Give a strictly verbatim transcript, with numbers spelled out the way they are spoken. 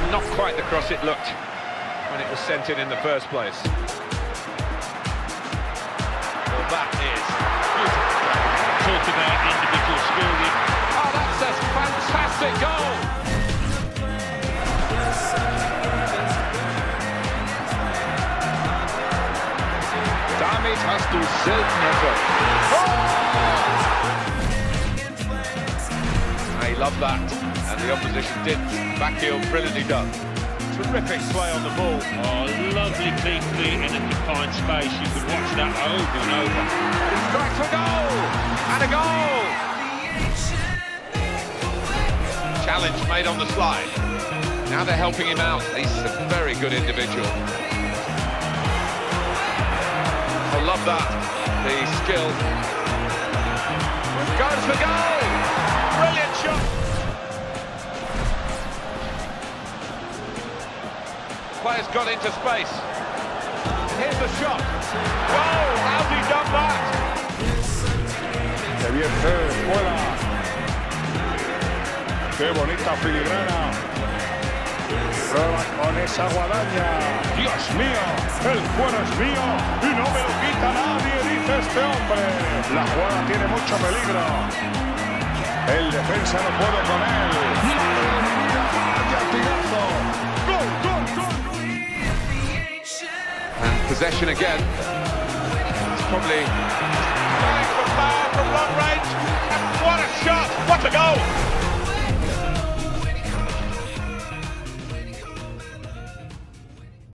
Not quite the cross it looked when it was sent in in the first place. Well, that is beautiful. Talk about individual skill. Oh, that's a fantastic goal! Damit hast du selten Erfolg. Oh! I love that, and the opposition didn't. Backheel, brilliantly done. Terrific play on the ball. Oh, lovely clean feet in a confined space. You could watch that over and over. He strikes for a goal! And a goal! Challenge made on the slide. Now they're helping him out. He's a very good individual. I love that. The skill. Goes for goal! Brilliant shot! Players got into space. Here's the shot. Goal! How's he done that? Se vierte, fuera. Qué bonita filigrana. Prueba con esa guadaña. Dios mío, el cuero es mío y no me lo quita nadie, dice este hombre. La jugada tiene mucho peligro. El defensa no puede con él. ¡Latigazo! ¡Gol, gol, gol! And possession again. It's probably going for power from long range. And what a shot! What a goal!